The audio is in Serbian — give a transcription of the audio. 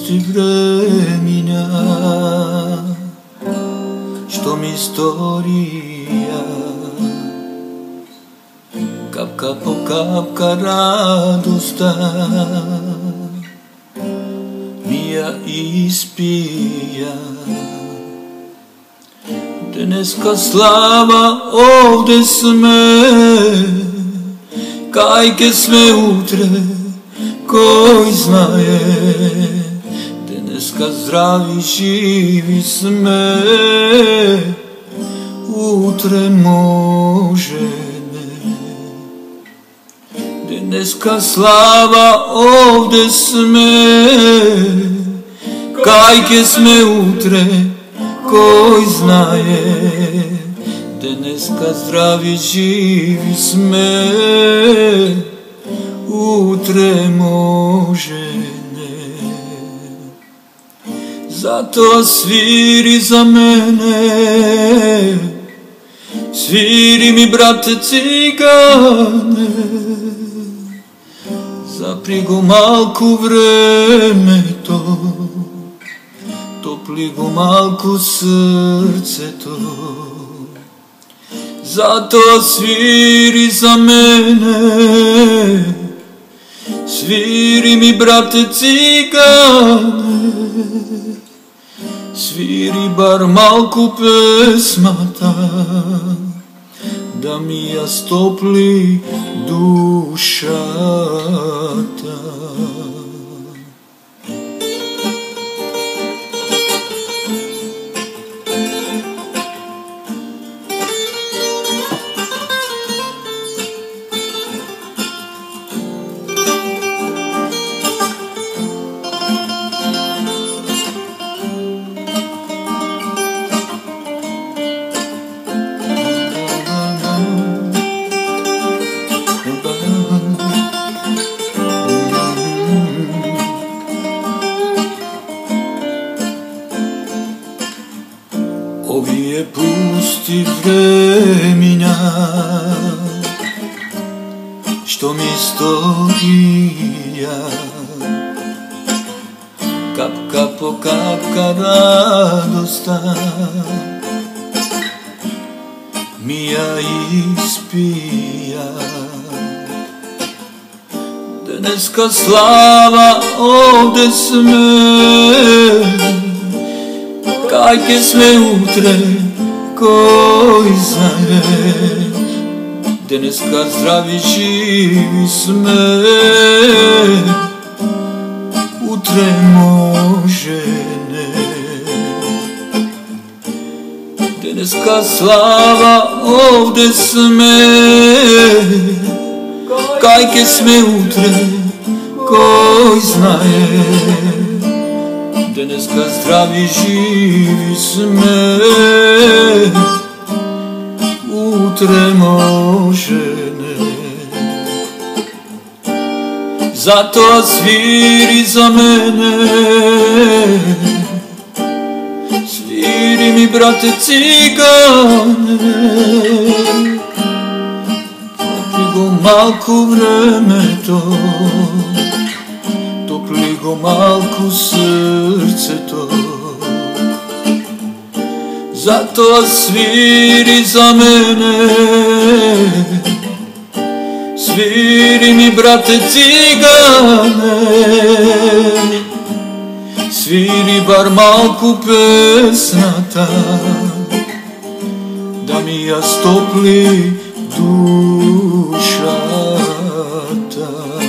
pusti vremena, što mi istorija kapka po kapka radosta mi ja ispija. Dneska slava ovde sme, kajke sme utre, koji znaje. Dneska zdravi živi sme, utre može ne. Dneska slava ovde sme, kajke sme utre, koji znaje. Dneska zdravi živi sme, utre može ne. Zato sviri za mene, sviri mi brate cigane, zapri malku vreme to, topli malku srce to. Zato sviri za mene, sviri mi brate cigane, sviri bar malku pesmata, da mi ja stopli dušata. Ovi je pusti vremena, što mi istorija kapka po kapka radosta mi ja ispija. Dneska slava ovde sme, kajke sme utre, koji znaje. Dneska zdravi živi sme, utre može ne. Dneska slava ovde sme, kajke sme utre, koji znaje. Dneska zdravi živi sme, utre može ne. Zato sviri za mene, sviri mi brate cigane, topli malku vreme to, topli malku srce to. Zato sviri za mene, sviri mi brate cigane, sviri bar malku pesnata, da mi ja stopli dušata.